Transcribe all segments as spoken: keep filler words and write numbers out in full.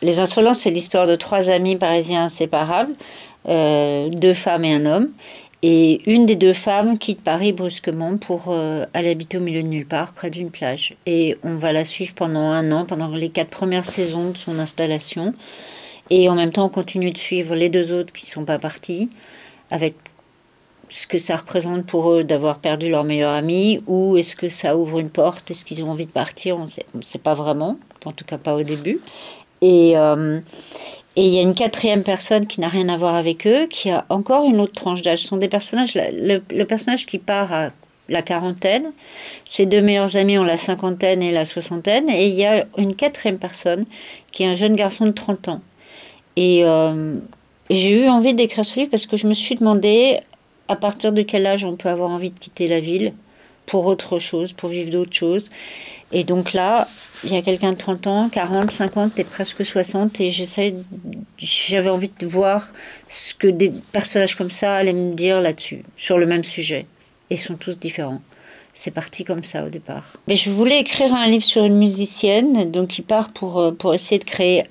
Les Insolents, c'est l'histoire de trois amis parisiens inséparables, euh, deux femmes et un homme. Et une des deux femmes quitte Paris brusquement pour euh, aller habiter au milieu de nulle part, près d'une plage. Et on va la suivre pendant un an, pendant les quatre premières saisons de son installation. Et en même temps, on continue de suivre les deux autres qui ne sont pas partis, avec ce que ça représente pour eux d'avoir perdu leur meilleur ami, ou est-ce que ça ouvre une porte, est-ce qu'ils ont envie de partir, on ne sait pas vraiment, en tout cas pas au début. Et... Euh, Et il y a une quatrième personne qui n'a rien à voir avec eux, qui a encore une autre tranche d'âge. Ce sont des personnages, le, le personnage qui part à la quarantaine, ses deux meilleurs amis ont la cinquantaine et la soixantaine, et il y a une quatrième personne qui est un jeune garçon de trente ans. Et euh, j'ai eu envie d'écrire ce livre parce que je me suis demandé à partir de quel âge on peut avoir envie de quitter la ville pour autre chose, pour vivre d'autres choses. Et donc là, il y a quelqu'un de trente ans, quarante, cinquante et presque soixante, et j'essaie, j'avais envie de voir ce que des personnages comme ça allaient me dire là-dessus, sur le même sujet. Et ils sont tous différents. C'est parti comme ça au départ. Mais je voulais écrire un livre sur une musicienne, donc il part pour, pour essayer de créer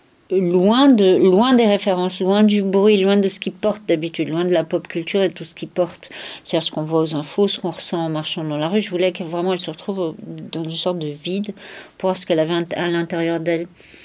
loin, de, loin des références, loin du bruit, loin de ce qui porte d'habitude, loin de la pop culture et tout ce qui porte. C'est-à-dire ce qu'on voit aux infos, ce qu'on ressent en marchant dans la rue. Je voulais que vraiment elle se retrouve dans une sorte de vide pour voir ce qu'elle avait à l'intérieur d'elle.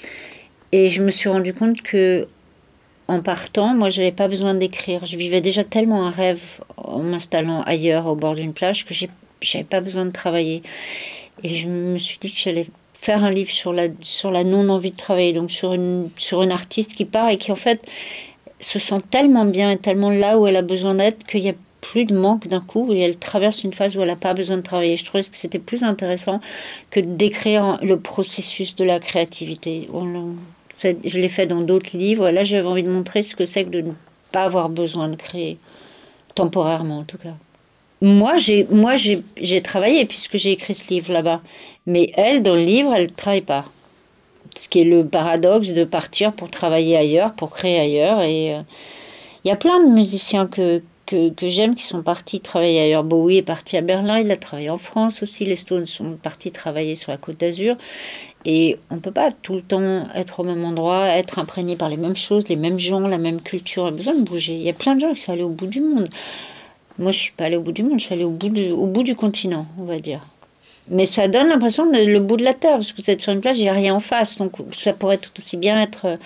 Et je me suis rendu compte que en partant, moi, je n'avais pas besoin d'écrire. Je vivais déjà tellement un rêve en m'installant ailleurs, au bord d'une plage, que je n'avais pas besoin de travailler. Et je me suis dit que j'allais faire un livre sur la, sur la non-envie de travailler, donc sur une, sur une artiste qui part et qui, en fait, se sent tellement bien et tellement là où elle a besoin d'être qu'il n'y a plus de manque d'un coup, et elle traverse une phase où elle n'a pas besoin de travailler. Je trouvais que c'était plus intéressant que de décrire le processus de la créativité. On, je l'ai fait dans d'autres livres. Là, j'avais envie de montrer ce que c'est que de ne pas avoir besoin de créer, temporairement en tout cas. Moi, j'ai, moi, j'ai, j'ai travaillé puisque j'ai écrit ce livre là-bas. Mais elle, dans le livre, elle ne travaille pas. Ce qui est le paradoxe de partir pour travailler ailleurs, pour créer ailleurs. Et il euh, y a plein de musiciens que, que, que j'aime qui sont partis travailler ailleurs. Bowie est parti à Berlin, il a travaillé en France aussi. Les Stones sont partis travailler sur la Côte d'Azur. Et on ne peut pas tout le temps être au même endroit, être imprégné par les mêmes choses, les mêmes gens, la même culture. On a besoin de bouger. Il y a plein de gens qui sont allés au bout du monde. Moi, je ne suis pas allée au bout du monde, je suis allée au bout du, au bout du continent, on va dire. Mais ça donne l'impression de le bout de la terre, parce que vous êtes sur une plage, il n'y a rien en face. Donc ça pourrait tout aussi bien être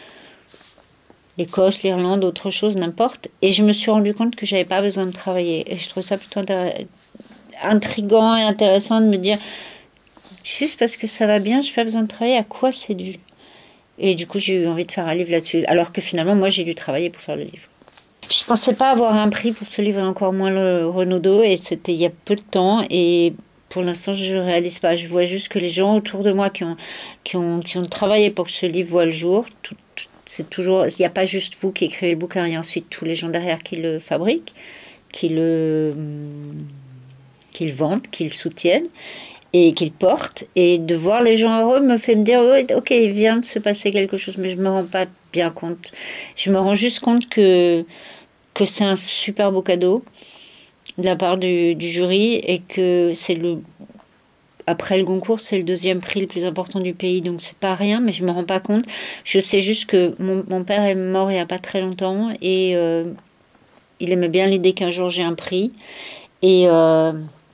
l'Écosse, l'Irlande, autre chose, n'importe. Et je me suis rendu compte que je n'avais pas besoin de travailler. Et je trouve ça plutôt intriguant et intéressant de me dire, juste parce que ça va bien, je n'ai pas besoin de travailler, à quoi c'est dû? Et du coup, j'ai eu envie de faire un livre là-dessus. Alors que finalement, moi, j'ai dû travailler pour faire le livre. Je ne pensais pas avoir un prix pour ce livre, et encore moins le Renaudot, et c'était il y a peu de temps. Et pour l'instant, je ne réalise pas. Je vois juste que les gens autour de moi qui ont, qui ont, qui ont travaillé pour que ce livre voit le jour, tout, tout, c'est toujours, il n'y a pas juste vous qui écrivez le bouquin, il y a ensuite tous les gens derrière qui le fabriquent, qui le, qui le vendent, qui le soutiennent et qui le portent. Et de voir les gens heureux me fait me dire, oh, ok, il vient de se passer quelque chose, mais je ne me rends pas bien compte. Je me rends juste compte que, que c'est un super beau cadeau de la part du, du jury, et que c'est le, après le Goncourt, c'est le deuxième prix le plus important du pays, donc c'est pas rien, mais je me rends pas compte. Je sais juste que mon, mon père est mort il y a pas très longtemps, et euh, il aimait bien l'idée qu'un jour j'ai un prix, et euh,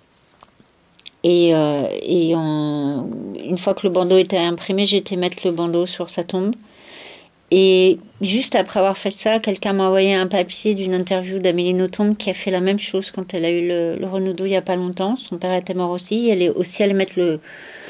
et, euh, et en, une fois que le bandeau était imprimé, j'ai été mettre le bandeau sur sa tombe. Et juste après avoir fait ça, quelqu'un m'a envoyé un papier d'une interview d'Amélie Nothomb qui a fait la même chose quand elle a eu le, le Renaudot il n'y a pas longtemps. Son père était mort aussi. Elle est aussi allée mettre le,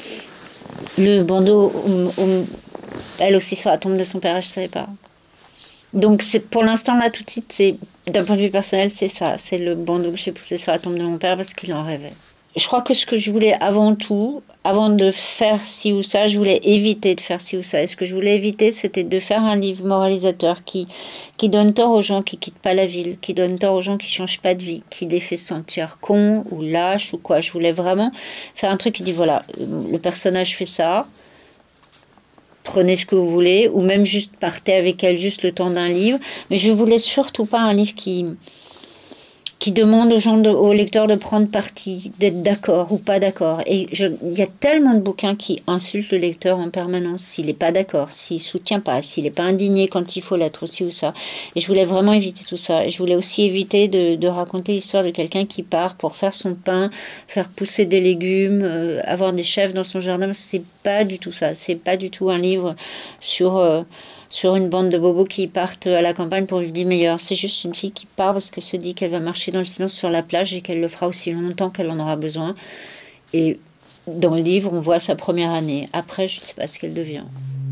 le bandeau, au, au, elle aussi, sur la tombe de son père. Je ne savais pas. Donc c'est, pour l'instant, là, tout de suite, c'est, d'un point de vue personnel, c'est ça. C'est le bandeau que j'ai poussé sur la tombe de mon père parce qu'il en rêvait. Je crois que ce que je voulais avant tout, avant de faire ci ou ça, je voulais éviter de faire ci ou ça. Et ce que je voulais éviter, c'était de faire un livre moralisateur qui, qui donne tort aux gens qui quittent pas la ville, qui donne tort aux gens qui changent pas de vie, qui les fait sentir cons ou lâches ou quoi. Je voulais vraiment faire un truc qui dit, voilà, le personnage fait ça, prenez ce que vous voulez, ou même juste partez avec elle juste le temps d'un livre. Mais je voulais surtout pas un livre qui... qui demande aux gens, de, aux lecteurs de prendre parti, d'être d'accord ou pas d'accord. Et je, il y a tellement de bouquins qui insultent le lecteur en permanence s'il n'est pas d'accord, s'il soutient pas, s'il n'est pas indigné quand il faut l'être aussi ou ça. Et je voulais vraiment éviter tout ça. Et je voulais aussi éviter de, de raconter l'histoire de quelqu'un qui part pour faire son pain, faire pousser des légumes, euh, avoir des chefs dans son jardin. C'est pas du tout ça. C'est pas du tout un livre sur... Euh, sur une bande de bobos qui partent à la campagne pour vivre meilleur. C'est juste une fille qui part parce qu'elle se dit qu'elle va marcher dans le silence sur la plage et qu'elle le fera aussi longtemps qu'elle en aura besoin. Et dans le livre, on voit sa première année. Après, je ne sais pas ce qu'elle devient.